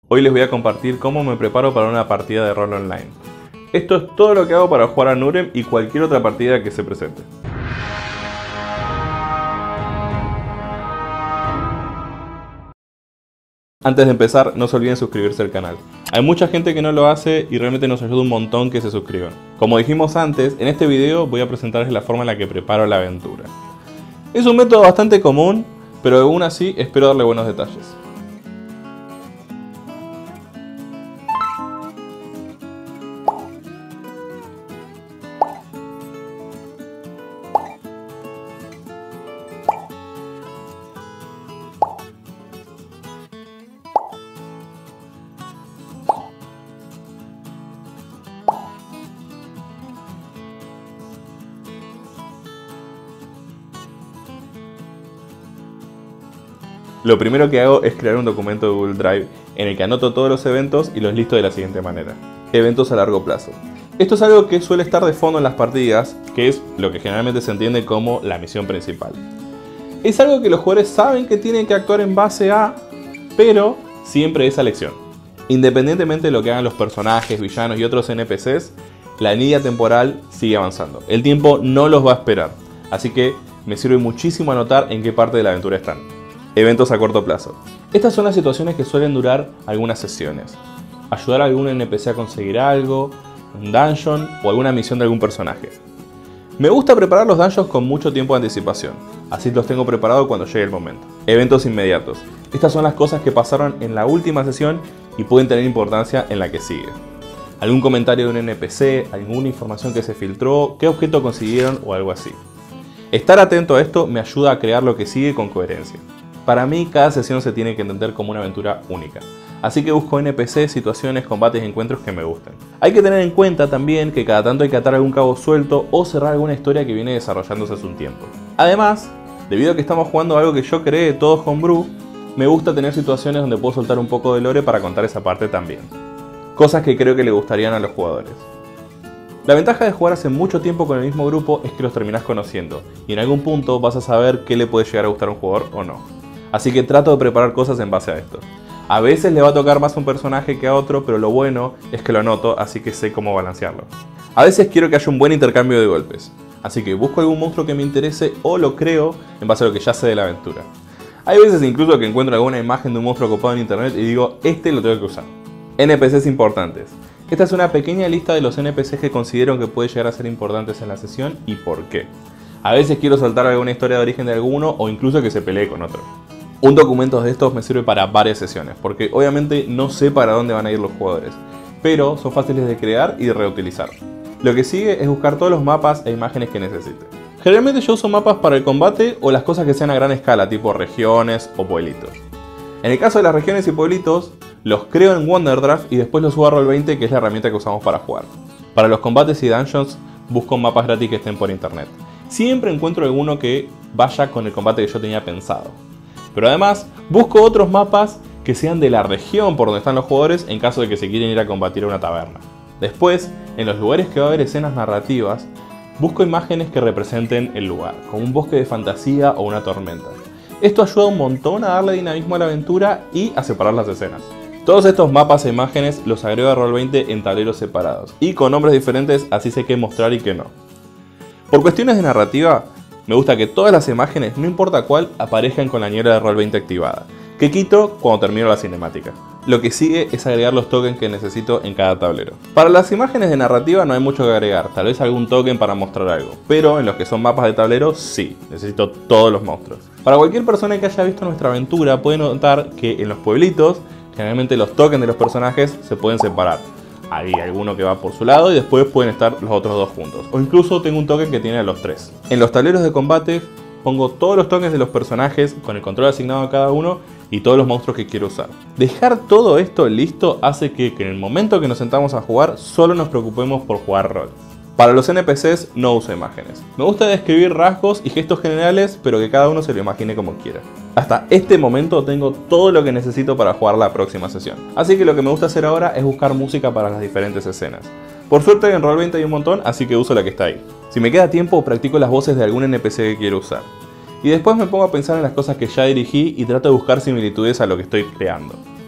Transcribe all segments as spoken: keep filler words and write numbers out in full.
Hoy les voy a compartir cómo me preparo para una partida de rol online. Esto es todo lo que hago para jugar a Nurem y cualquier otra partida que se presente. Antes de empezar, no se olviden suscribirse al canal. Hay mucha gente que no lo hace y realmente nos ayuda un montón que se suscriban. Como dijimos antes, en este video voy a presentarles la forma en la que preparo la aventura. Es un método bastante común, pero aún así espero darle buenos detalles. Lo primero que hago es crear un documento de Google Drive en el que anoto todos los eventos y los listo de la siguiente manera. Eventos a largo plazo. Esto es algo que suele estar de fondo en las partidas, que es lo que generalmente se entiende como la misión principal. Es algo que los jugadores saben que tienen que actuar en base a, pero siempre es a elección. Independientemente de lo que hagan los personajes, villanos y otros N P Cs, la línea temporal sigue avanzando. El tiempo no los va a esperar, así que me sirve muchísimo anotar en qué parte de la aventura están. Eventos a corto plazo. Estas son las situaciones que suelen durar algunas sesiones. Ayudar a algún N P C a conseguir algo, un dungeon o alguna misión de algún personaje. Me gusta preparar los dungeons con mucho tiempo de anticipación, así los tengo preparados cuando llegue el momento. Eventos inmediatos. Estas son las cosas que pasaron en la última sesión y pueden tener importancia en la que sigue. Algún comentario de un N P C, alguna información que se filtró, qué objeto consiguieron o algo así. Estar atento a esto me ayuda a crear lo que sigue con coherencia. Para mí, cada sesión se tiene que entender como una aventura única. Así que busco N P C, situaciones, combates y encuentros que me gusten. Hay que tener en cuenta también que cada tanto hay que atar algún cabo suelto o cerrar alguna historia que viene desarrollándose hace un tiempo. Además, debido a que estamos jugando algo que yo creé todos homebrew, me gusta tener situaciones donde puedo soltar un poco de lore para contar esa parte también. Cosas que creo que le gustarían a los jugadores. La ventaja de jugar hace mucho tiempo con el mismo grupo es que los terminás conociendo y en algún punto vas a saber qué le puede llegar a gustar a un jugador o no. Así que trato de preparar cosas en base a esto. A veces le va a tocar más a un personaje que a otro, pero lo bueno es que lo anoto, así que sé cómo balancearlo. A veces quiero que haya un buen intercambio de golpes, así que busco algún monstruo que me interese o lo creo en base a lo que ya sé de la aventura. Hay veces incluso que encuentro alguna imagen de un monstruo copado en internet y digo, este lo tengo que usar. N P Cs importantes. Esta es una pequeña lista de los N P Cs que considero que pueden llegar a ser importantes en la sesión y por qué. A veces quiero soltar alguna historia de origen de alguno o incluso que se pelee con otro. Un documento de estos me sirve para varias sesiones, porque obviamente no sé para dónde van a ir los jugadores, pero son fáciles de crear y de reutilizar. Lo que sigue es buscar todos los mapas e imágenes que necesite. Generalmente yo uso mapas para el combate o las cosas que sean a gran escala, tipo regiones o pueblitos. En el caso de las regiones y pueblitos, los creo en Wonderdraft y después los subo a Roll veinte, que es la herramienta que usamos para jugar. Para los combates y dungeons, busco mapas gratis que estén por internet. Siempre encuentro alguno que vaya con el combate que yo tenía pensado. Pero además, busco otros mapas que sean de la región por donde están los jugadores en caso de que se quieren ir a combatir a una taberna. Después, en los lugares que va a haber escenas narrativas, busco imágenes que representen el lugar, como un bosque de fantasía o una tormenta. Esto ayuda un montón a darle dinamismo a la aventura y a separar las escenas. Todos estos mapas e imágenes los agrego a Roll veinte en tableros separados y con nombres diferentes, así sé qué mostrar y qué no. Por cuestiones de narrativa, me gusta que todas las imágenes, no importa cuál, aparezcan con la ñera de Roll veinte activada, que quito cuando termino la cinemática. Lo que sigue es agregar los tokens que necesito en cada tablero. Para las imágenes de narrativa no hay mucho que agregar, tal vez algún token para mostrar algo, pero en los que son mapas de tablero sí, necesito todos los monstruos. Para cualquier persona que haya visto nuestra aventura puede notar que en los pueblitos, generalmente los tokens de los personajes se pueden separar. Hay alguno que va por su lado y después pueden estar los otros dos juntos. O incluso tengo un token que tiene a los tres. En los tableros de combate pongo todos los tokens de los personajes con el control asignado a cada uno y todos los monstruos que quiero usar. Dejar todo esto listo hace que, que en el momento que nos sentamos a jugar solo nos preocupemos por jugar rol. Para los N P Cs no uso imágenes. Me gusta describir rasgos y gestos generales, pero que cada uno se lo imagine como quiera. Hasta este momento tengo todo lo que necesito para jugar la próxima sesión. Así que lo que me gusta hacer ahora es buscar música para las diferentes escenas. Por suerte en Roll veinte hay un montón, así que uso la que está ahí. Si me queda tiempo, practico las voces de algún N P C que quiero usar. Y después me pongo a pensar en las cosas que ya dirigí y trato de buscar similitudes a lo que estoy creando.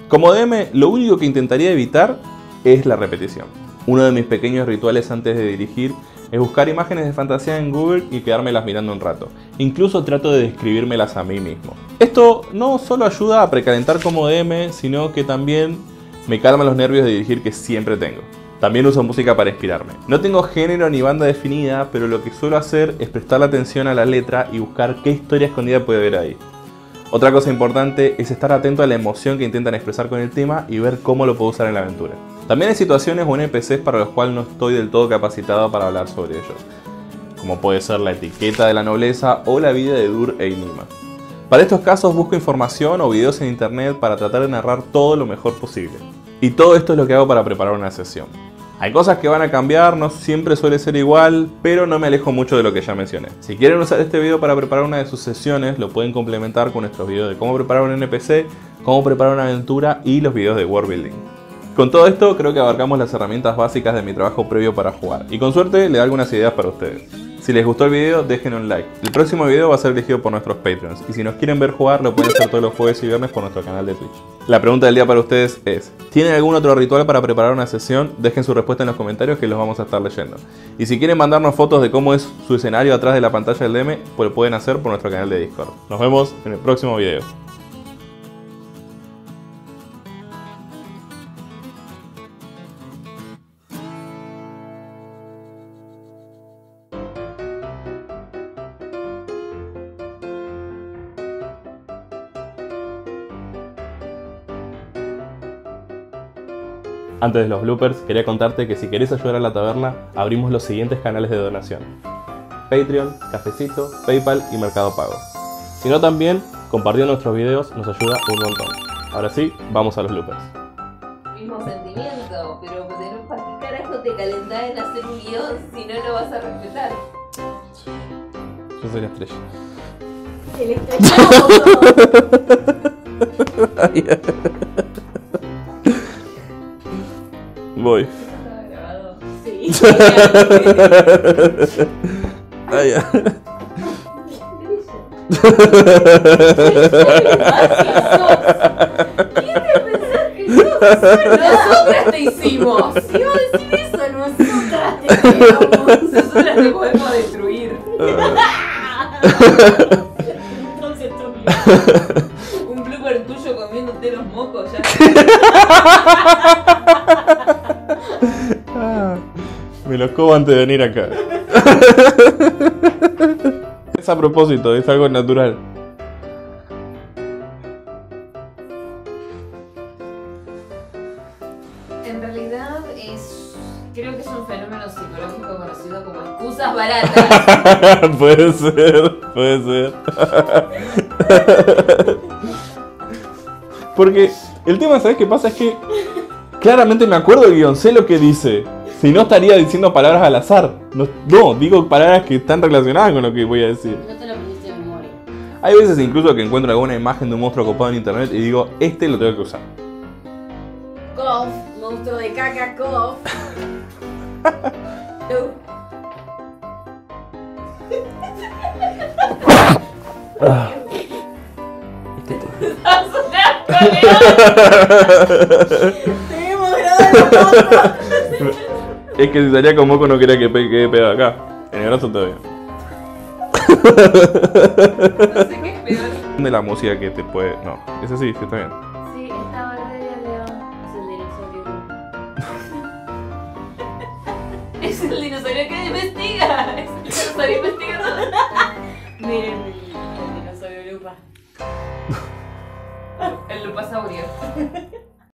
Como D M, lo único que intentaría evitar es la repetición. Uno de mis pequeños rituales antes de dirigir es buscar imágenes de fantasía en Google y quedármelas mirando un rato. Incluso trato de describírmelas a mí mismo. Esto no solo ayuda a precalentar como D M, sino que también me calma los nervios de dirigir que siempre tengo. También uso música para inspirarme. No tengo género ni banda definida, pero lo que suelo hacer es prestarle atención a la letra y buscar qué historia escondida puede haber ahí. Otra cosa importante es estar atento a la emoción que intentan expresar con el tema y ver cómo lo puedo usar en la aventura. También hay situaciones o N P Cs para los cuales no estoy del todo capacitado para hablar sobre ellos, como puede ser la etiqueta de la nobleza o la vida de Dur e Inima. Para estos casos busco información o videos en internet para tratar de narrar todo lo mejor posible. Y todo esto es lo que hago para preparar una sesión. Hay cosas que van a cambiar, no siempre suele ser igual, pero no me alejo mucho de lo que ya mencioné. Si quieren usar este video para preparar una de sus sesiones, lo pueden complementar con nuestros videos de cómo preparar un N P C, cómo preparar una aventura y los videos de world building. Con todo esto creo que abarcamos las herramientas básicas de mi trabajo previo para jugar, y con suerte le da algunas ideas para ustedes. Si les gustó el video, dejen un like. El próximo video va a ser elegido por nuestros Patreons, y si nos quieren ver jugar, lo pueden hacer todos los jueves y viernes por nuestro canal de Twitch. La pregunta del día para ustedes es: ¿tienen algún otro ritual para preparar una sesión? Dejen su respuesta en los comentarios que los vamos a estar leyendo. Y si quieren mandarnos fotos de cómo es su escenario atrás de la pantalla del D M, pues lo pueden hacer por nuestro canal de Discord. Nos vemos en el próximo video. Antes de los bloopers, quería contarte que si querés ayudar a la taberna, abrimos los siguientes canales de donación: Patreon, Cafecito, PayPal y Mercado Pago. Si no, también compartiendo nuestros videos nos ayuda un montón. Ahora sí, vamos a los bloopers. Mismo sentimiento, pero ¿para qué carajo te calentás en hacer un guión si no lo vas a respetar? Yo soy la estrella. El estrellado. Voy. ¿Está grabado? Sí. Ah, ya. ¿Qué te pensás que sos? Nosotras te hicimos. Si vos decís eso, nosotras te hicimos. Nosotras te podemos destruir. Entonces tú, un blooper tuyo comiéndote los mocos ya. Me los como antes de venir acá. Es a propósito, es algo natural. En realidad es... creo que es un fenómeno psicológico conocido como excusas baratas. Puede ser, puede ser. Porque el tema, ¿sabes qué pasa? Es que claramente me acuerdo del guión, sé lo que dice. Si no, estaría diciendo palabras al azar. No, no, digo palabras que están relacionadas con lo que voy a decir. No te lo aprendiste de memoria. Hay veces incluso que encuentro alguna imagen de un monstruo copado en internet y digo, este lo tengo que usar. Cough, monstruo de caca, cough. Tenemos grabado. Es que si salía con moco no quería que pe quede pegado acá. En el brazo todavía. No sé qué es peor. De la música que te puede... No, ese sí, sí está bien. Sí, estaba el Rey León. Es el dinosaurio. Es el dinosaurio que investiga. Es el dinosaurio investigador. Miren el, el dinosaurio lupa. El lupasaurio.